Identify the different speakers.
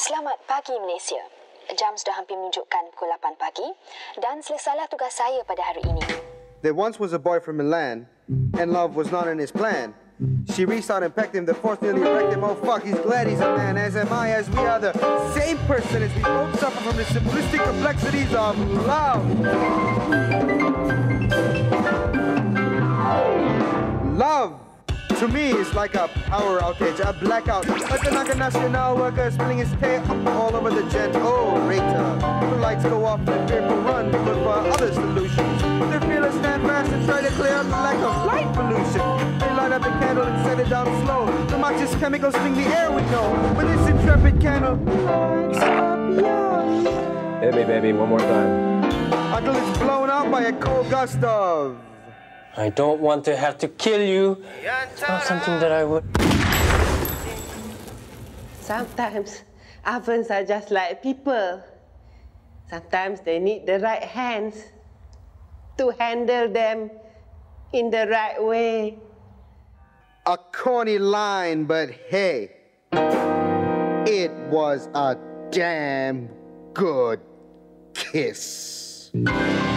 Speaker 1: Selamat pagi Malaysia. Jam sudah hampir menunjukkan pukul 8 pagi dan selesailah tugas saya pada hari ini.
Speaker 2: There once was a boy from Milan, and love was not in his plan. She reached out and pecked him, the force nearly wrecked him. Oh fuck, he's glad he's a man, as am I, as we are the same person, as we both suffer from the simplistic complexities of love. Love, to me, is like a power outage, a blackout. Like the Naka National worker spilling his tail all over the generator. The lights go off and fearful run, look for other solutions. They're fearless, stand fast and try to clear up the lack of light pollution. They light up a candle and set it down slow. The match's chemicals sting the air we know. But this intrepid candle lights up yours.
Speaker 3: Baby, one more time.
Speaker 2: Until it's blown out by a cold gust of...
Speaker 3: I don't want to have to kill you. It's not something that I would...
Speaker 4: Sometimes ovens are just like people. Sometimes they need the right hands to handle them in the right way.
Speaker 2: A corny line, but hey, it was a damn good kiss.